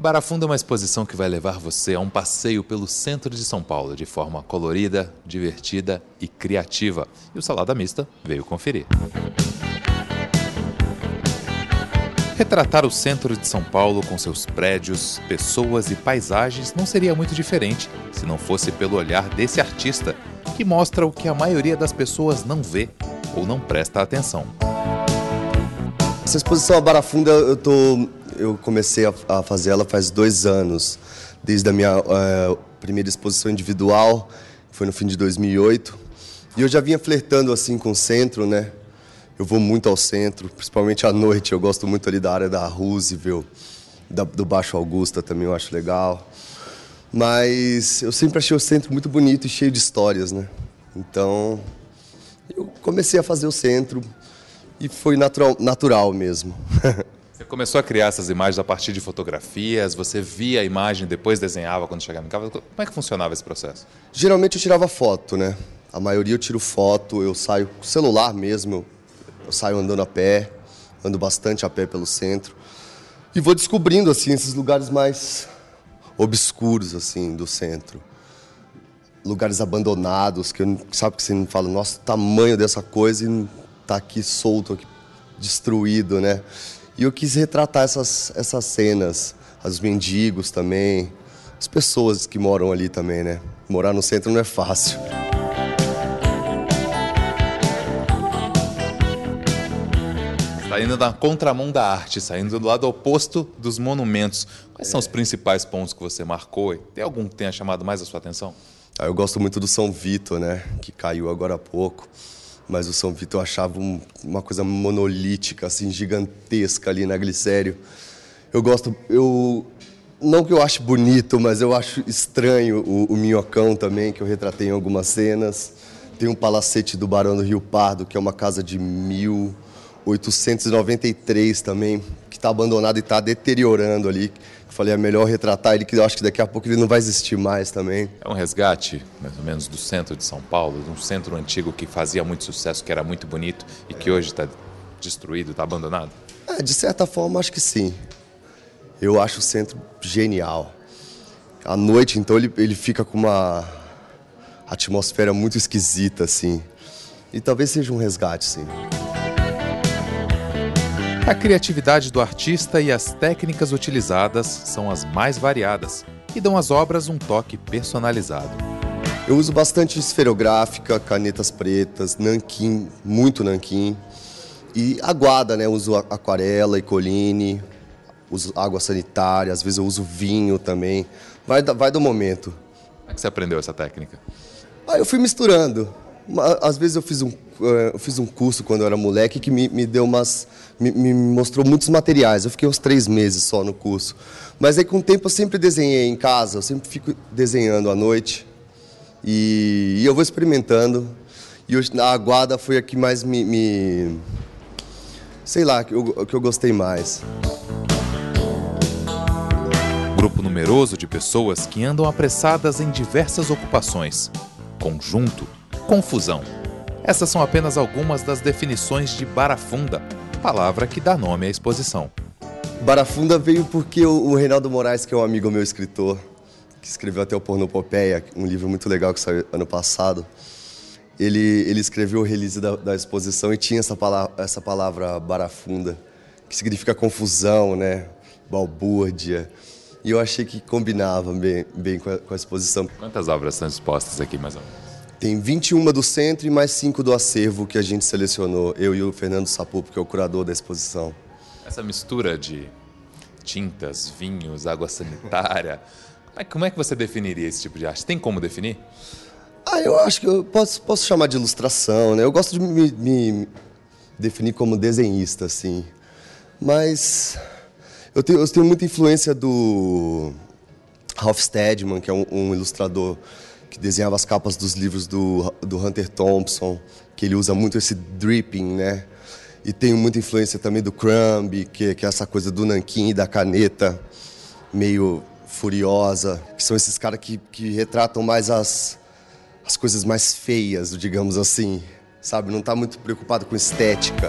Barafunda é uma exposição que vai levar você a um passeio pelo centro de São Paulo de forma colorida, divertida e criativa. E o Salada Mista veio conferir. Retratar o centro de São Paulo com seus prédios, pessoas e paisagens não seria muito diferente se não fosse pelo olhar desse artista, que mostra o que a maioria das pessoas não vê ou não presta atenção. Essa exposição A Barafunda, eu comecei a fazer ela faz 2 anos, desde a minha primeira exposição individual, que foi no fim de 2008. E eu já vinha flertando assim com o centro, né? Eu vou muito ao centro, principalmente à noite. Eu gosto muito ali da área da Roosevelt, do Baixo Augusta também eu acho legal. Mas eu sempre achei o centro muito bonito e cheio de histórias, né? Então, eu comecei a fazer o centro e foi natural mesmo. Você começou a criar essas imagens a partir de fotografias, você via a imagem e depois desenhava quando chegava em casa. Como é que funcionava esse processo? Geralmente eu tirava foto, né? A maioria eu tiro foto, eu saio com celular mesmo, eu saio andando a pé, ando bastante a pé pelo centro. E vou descobrindo, assim, esses lugares mais obscuros, assim, do centro. Lugares abandonados, sabe que você não fala, nossa, o tamanho dessa coisa e tá aqui solto, aqui, destruído, né? E eu quis retratar essas cenas, os mendigos também, as pessoas que moram ali também, né? Morar no centro não é fácil. Está indo na contramão da arte, saindo do lado oposto dos monumentos. Quais são os principais pontos que você marcou? Tem algum que tenha chamado mais a sua atenção? Eu gosto muito do São Vito, né? Que caiu agora há pouco. Mas o São Vito eu achava uma coisa monolítica, assim, gigantesca ali na Glicério. Não que eu ache bonito, mas eu acho estranho o Minhocão também, que eu retratei em algumas cenas. Tem um palacete do Barão do Rio Pardo, que é uma casa de 1893 também, que está abandonado e está deteriorando ali. Eu falei, é melhor retratar ele, que eu acho que daqui a pouco ele não vai existir mais também. É um resgate, mais ou menos, do centro de São Paulo, de um centro antigo que fazia muito sucesso, que era muito bonito e que hoje está destruído, está abandonado? De certa forma, acho que sim. Eu acho o centro genial. À noite, então, ele fica com uma atmosfera muito esquisita, assim. E talvez seja um resgate, sim. A criatividade do artista e as técnicas utilizadas são as mais variadas e dão às obras um toque personalizado. Eu uso bastante esferográfica, canetas pretas, nanquim, muito nanquim. E aguada, né? Eu uso aquarela e coline, uso água sanitária, às vezes eu uso vinho também. Vai do momento. Como é que você aprendeu essa técnica? Eu fui misturando. Às vezes eu fiz um curso quando eu era moleque que me deu me mostrou muitos materiais. Eu fiquei uns 3 meses só no curso. Mas aí com o tempo eu sempre desenhei em casa, eu sempre fico desenhando à noite. E eu vou experimentando. E hoje a aguada foi a que mais sei lá, que eu gostei mais. Grupo numeroso de pessoas que andam apressadas em diversas ocupações. Conjunto. Confusão. Essas são apenas algumas das definições de Barafunda, palavra que dá nome à exposição. Barafunda veio porque o Reinaldo Moraes, que é um amigo meu escritor, que escreveu até o Pornopopeia, um livro muito legal que saiu ano passado, ele escreveu o release da exposição e tinha essa palavra barafunda, que significa confusão, né? Balbúrdia. E eu achei que combinava bem com a exposição. Quantas obras estão expostas aqui, mais ou menos? Tem 21 do centro e mais 5 do acervo que a gente selecionou, eu e o Fernando Sapupo, que é o curador da exposição. Essa mistura de tintas, vinhos, água sanitária, como é que você definiria esse tipo de arte? Tem como definir? Eu acho que eu posso chamar de ilustração, né? Eu gosto de me definir como desenhista, assim. Mas eu tenho muita influência do Ralph Steadman, que é um ilustrador que desenhava as capas dos livros do Hunter Thompson, que ele usa muito esse dripping, né? E tenho muita influência também do Crumb, que é essa coisa do nanquim e da caneta meio furiosa, que são esses caras que retratam mais as coisas mais feias, digamos assim, sabe? Não tá muito preocupado com estética.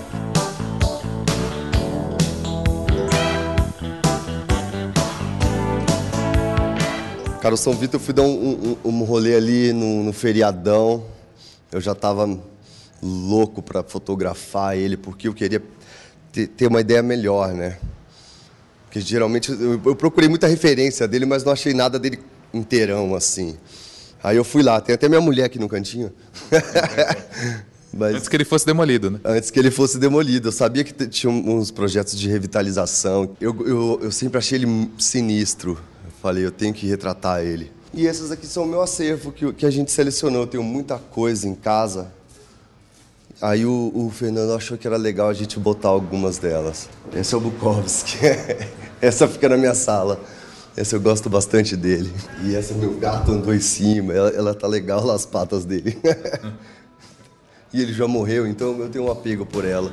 Cara, o São Vitor eu fui dar um rolê ali no feriadão. Eu já estava louco para fotografar ele, porque eu queria ter uma ideia melhor, né? Porque geralmente eu procurei muita referência dele, mas não achei nada dele inteirão, assim. Aí eu fui lá, tem até minha mulher aqui no cantinho. Mas... Antes que ele fosse demolido, né? Antes que ele fosse demolido. Eu sabia que tinha uns projetos de revitalização. Eu sempre achei ele sinistro. Eu falei, eu tenho que retratar ele. E essas aqui são o meu acervo que a gente selecionou. Eu tenho muita coisa em casa. Aí o Fernando achou que era legal a gente botar algumas delas. Esse é o Bukowski. Essa fica na minha sala. Essa eu gosto bastante dele. E essa meu gato andou em cima. Ela tá legal lá, as patas dele. E ele já morreu, então eu tenho um apego por ela.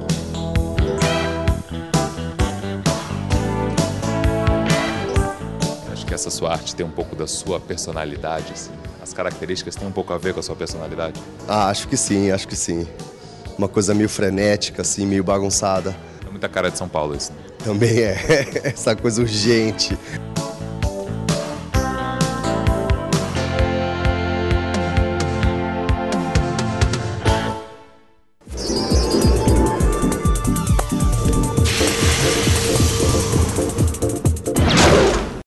Acho que essa sua arte tem um pouco da sua personalidade, assim. As características têm um pouco a ver com a sua personalidade? Ah, acho que sim, acho que sim. Uma coisa meio frenética, assim, meio bagunçada. É muita cara de São Paulo isso, né? Também é, essa coisa urgente.